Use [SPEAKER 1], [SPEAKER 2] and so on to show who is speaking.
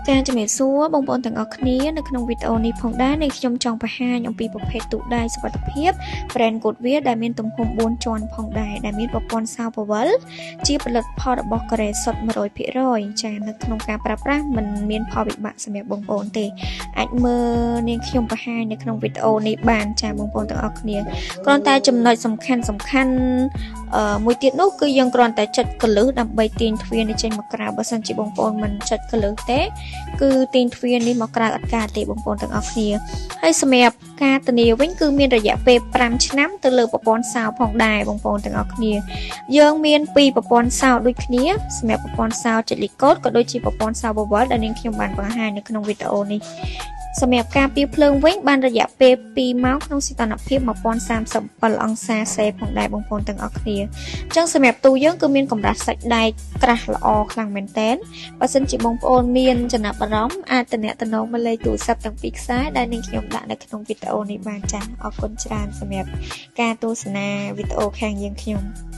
[SPEAKER 1] ចាជំរាបសួរបងប្អូនទាំងអស់គ្នានៅក្នុងវីដេអូនេះផងដែរនេះខ្ញុំចង់បង្ហាញអំពីប្រភេទទូដៃសុវត្ថិភាព brand Goodyear ដែលមានទំហំ4ជាន់ផងដែរដែលមានប្រព័ន្ធសោពវលជាផលិតផលរបស់កូរ៉េសុទ្ធ 100% ចានៅក្នុងការប្រើប្រាស់មិនមានផលវិបាកសម្រាប់បងប្អូនទេអាចមើលនាងខ្ញុំបង្ហាញនៅក្នុងវីដេអូនេះបានចាបងប្អូនទាំងអស់គ្នាគ្រាន់តែចំណុចសំខាន់មួយទៀតនោះគឺយើងគ្រាន់តែចុចកលឹះដើម្បីទាញទ្វារនេះចេញមកក្រៅបើសិនជាបងប្អូនមិនចុចកលឹះទេគឺទាញទ្វារនេះមកក្រៅអត់ការទេបងប្អូនទាំងអស់គ្នាហើយសម្រាប់ការធានាវិញគឺមានរយៈពេល5ឆ្នាំទៅលើប្រព័ន្ធសោផងដែរបងប្អូនទាំងអស់គ្នាយើងមានពីរប្រព័ន្ធសោដូចគ្នាសម្រាប់ប្រព័ន្ធសោចុចលេខកូដក៏ដូចជាប្រព័ន្ធសោបវលដែលនាងខ្ញុំបានបង្ហាញនៅក្នុងវីដេអូនេះសម្រាប់ការពារភ្លើងវិញបានរយៈពេល2ម៉ោងក្នុងសីតុណ្ហភាព1037អង្សាសេផងដែរបងប្អូនទាំងអស់គ្នាអញ្ចឹងសម្រាប់ទូយើងគឺមានកម្រាស់សាច់ដែកក្រាស់ល្អខ្លាំងមែនតើបើសិនជាបងប្អូនមានចំណាប់អារម្មណ៍អាចទំនាក់ទំនងមកលេខទូរស័ព្ទទាំងពីរខ្សែដែលនាងខ្ញុំដាក់នៅក្នុងវីដេអូនេះបានចា៎អរគុណច្រើនសម្រាប់ការទស្សនាវីដេអូខាងយើងខ្ញុំ